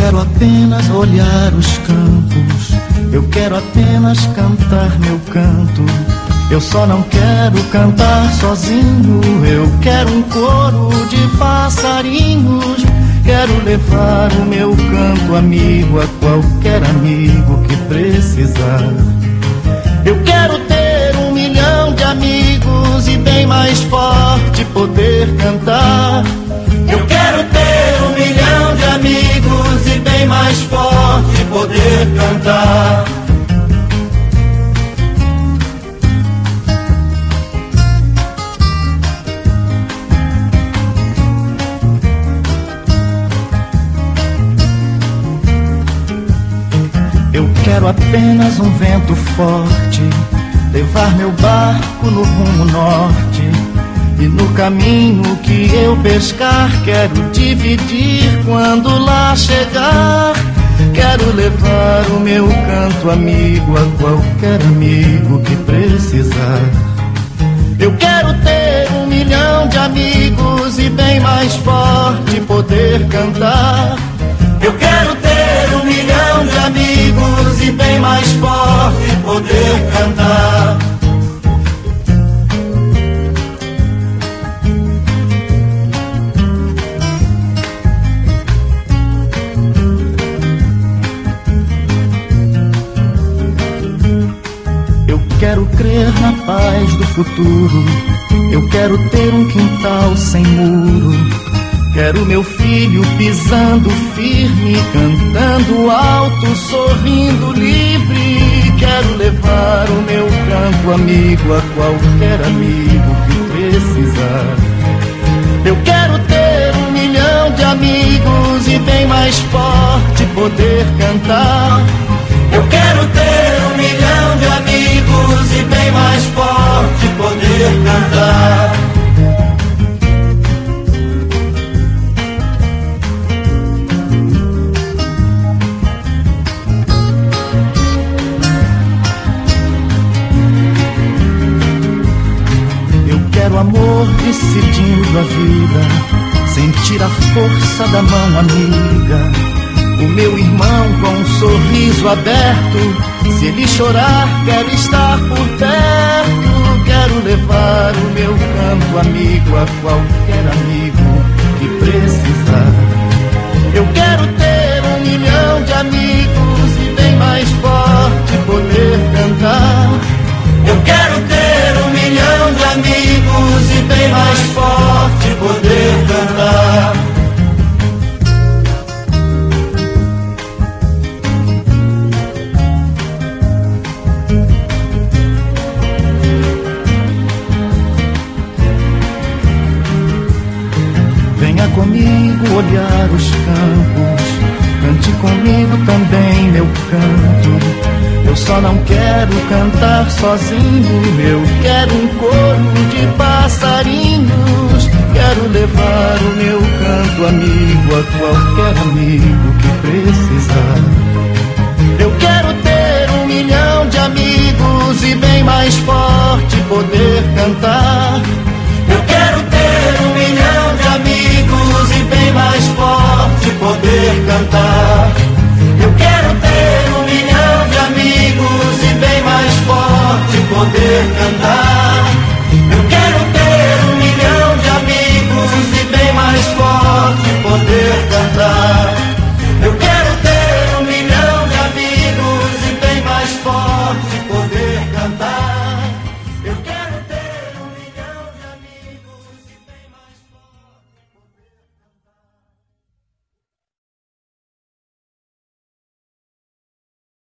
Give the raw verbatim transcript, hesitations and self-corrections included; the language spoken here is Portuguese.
quero apenas olhar os campos, eu quero apenas cantar meu canto. Eu só não quero cantar sozinho, eu quero um coro de passarinhos. Quero levar o meu canto amigo a qualquer amigo que precisar. Eu quero ter um milhão de amigos e bem mais forte poder cantar. Eu quero ter um milhão de amigos e bem mais forte poder cantar. Eu quero apenas um vento forte, levar meu barco no rumo norte. E no caminho que eu pescar, quero dividir quando lá chegar. Quero levar o meu canto amigo a qualquer amigo que precisar. Eu quero ter um milhão de amigos e bem mais forte poder cantar. Eu quero ter um milhão de amigos e bem mais forte poder cantar. Eu quero crer na paz do futuro, eu quero ter um quintal sem muro. Quero meu filho pisando firme, cantando alto, sorrindo livre. Quero levar o meu canto amigo a qualquer amigo que precisar. Eu quero ter um milhão de amigos e bem mais forte poder cantar. Eu quero ter um milhão de amigos e bem mais forte poder cantar. Quero amor decidindo a vida, sentir a força da mão amiga. O meu irmão com um sorriso aberto, se ele chorar quero estar por perto. Quero levar o meu canto amigo a qualquer amigo que precisar. Eu quero ter um milhão de amigos e bem mais forte poder cantar. Eu quero ter um milhão de amigos e bem mais forte poder cantar. Venha comigo olhar os campos, cante comigo também meu canto. Eu só não quero cantar sozinho, eu quero um coro de passarinhos. Quero levar o meu canto amigo a qualquer amigo que precisar. Eu quero ter um milhão de amigos e bem mais forte poder cantar.